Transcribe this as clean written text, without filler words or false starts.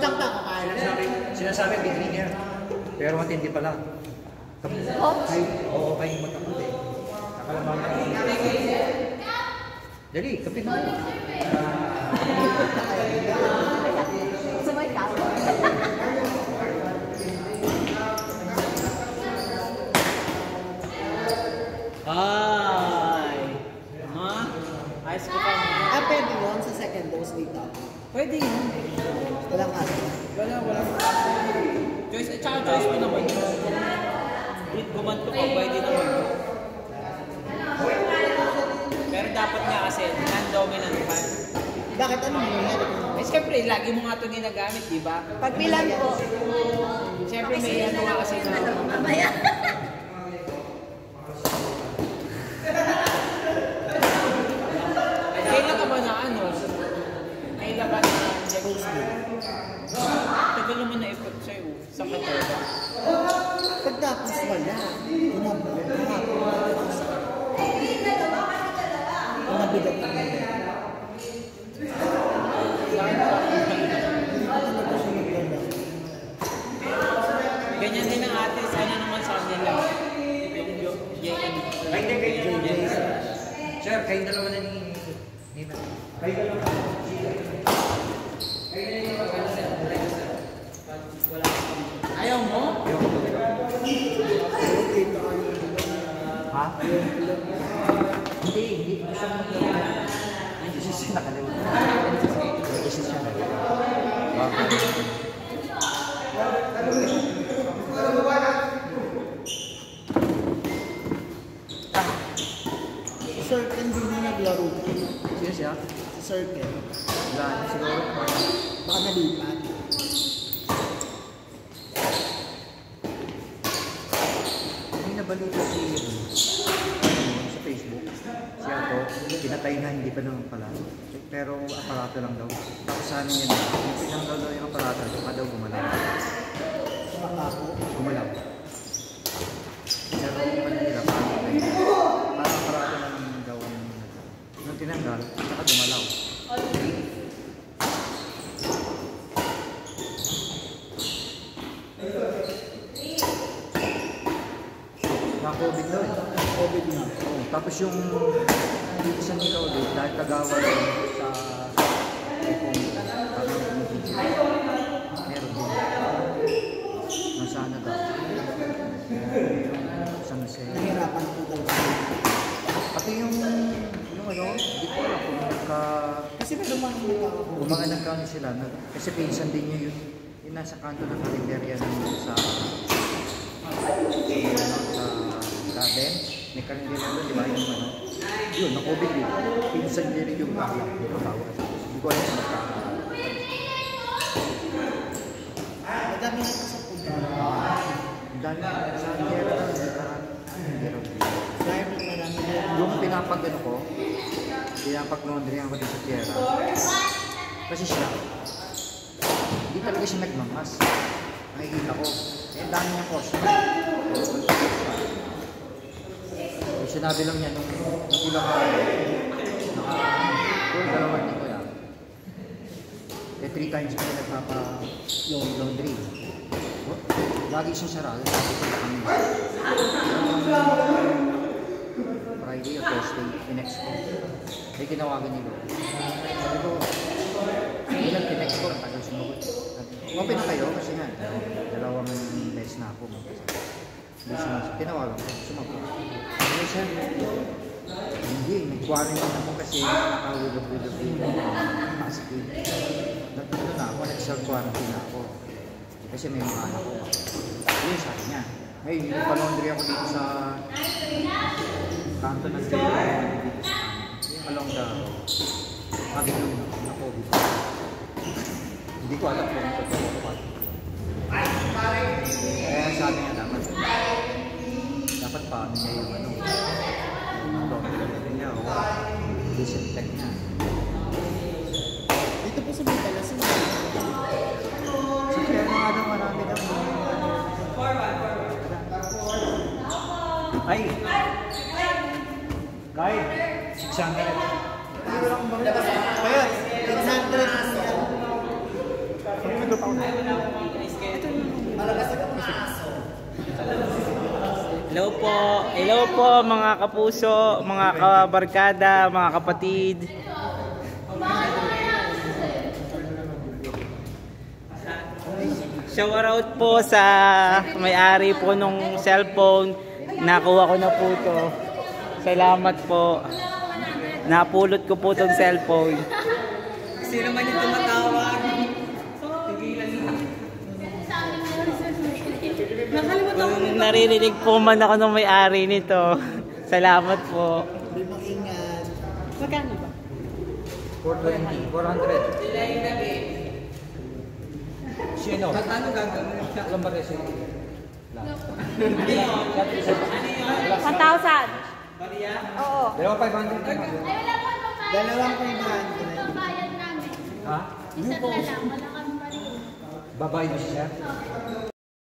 Sakta kakain. Sinasabi beginner. Pero matindi pala. Oo, kayo magkakapit. Nakalamang ka. Dali, kapit na. Sabay ka. Ay! Ma? Ayos ko pa. Pwede yun sa second dose dito. Pwede yun. Walang kaso. Wala. Choice, at saka choice mo naman yun. Gumanto ka, pwede naman. Pero dapat nga kasi, non-dominant pa. Bakit ano nangyayari? Eh, siyempre, lagi mo nga ito ginagamit, di ba? Pagbilan po. Siyempre, may ano nga kasi na... Mamaya. Kailan ka ba na ano? Kailan ka na tagal naman na effort sa'yo sa katoda. Pagtapos wala. Mabigat na nila. Ganyan din ang ate, sana naman sa kanila. Sir, kayong dalawa na ni Nina. Kayong dalawa. Ayaw mo? Ha? Hindi. Gusto mo hindi siya nakalimutan. Hindi siya Si Sir Ken din na naglaro. Sino siya? Si Sir Ken. Wala, siguro. Baka nalipat. Hindi nabalita sa Facebook. Siya po, pinatay na, hindi pa naman pala. Pero aparato lang daw. Tapos sana yun, yung pinanggal daw yung aparato, saka daw gumalaw. Gumalaw. Pero hindi pa nila parang aparato lang daw nung tinanggal, saka gumalaw. Na-COVID daw eh. COVID na. Oh, tapos yung dito sa Nilaw doon, dahil kagawa doon sa iPhone, meron din. Nasana daw. San Jose. Nahirapan po talaga. Pati yung ano, hindi ko alam kung Kasi may lumang umanganak kami sila. Kasi pinsan din yun, yung nasa kanto ng karinderya sa garden. May karinderya doon, di ba? Yung ano, yun, na-COVID din. Pinsan din yung bago. Hindi ko alam sa magkakaroon. madami na sa punta. Ang dami sa Niera lang, hindi raw. Dahil marami na. Yung pinapag-ano ko, pinapag-laundry ako din sa Tierra. Kasi siya, hindi talaga siya nagmamas. Nakikita ko, eh, ang dami niyang customer. Sinabi lang niya nung ilang araw, dalawang linggo yan. Eh, 3 times kami nagpapa-laundry. Lagi siyang sarado. Friday o Thursday, in-ex ko. May ginawagan niyo. Sabi ko, ilang in-ex ko, ang tagal sumagot. Open na kayo kasi nga, dalawang beses na ako. Tinawagan ko, sumagot. Ano siya? Hindi, may quarantine ako kasi nakawilog-wilog dito. Positive. Nagpunto na ako, nag-self-quarantine na ako. Kasi may mga anak ko. Yun sabi niya. Hey, nagpa-laundry ako dito sa kanto ng dito. Yung along the avenue na COVID. Hindi ko alam kung totoo ko ba. Kaya sabi niya dapat paano niya yung ano. Sabi niya, disinfect niya. Dito po sa Bitalas. So, kaya nga daw marami daw. Ay! Kahit 600. Kaya, 600. Hello po mga kapuso, mga kabarkada, mga kapatid. Shout out po sa may-ari po nung cellphone. Nakuha ko na po to. Salamat po. Napulot ko po tong cellphone. Sino man yung tumatawag? Naririnig po man ako ng may-ari nito. Salamat po. Hindi mag-ingat. Magkano ba? 420, 400. Sino? Ano gagawin? Alam ba rin sino? 1,000. Oo. Dalawa 500. Dalawang 500. Ha? Isa na lang, wala kang pariyo. Babae mo siya?